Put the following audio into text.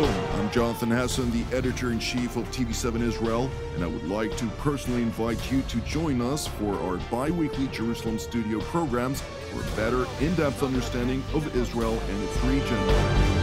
Shalom, I'm Jonathan Hassan, the editor-in-chief of TV7 Israel, and I would like to personally invite you to join us for our bi-weekly Jerusalem studio programs for a better, in-depth understanding of Israel and its region.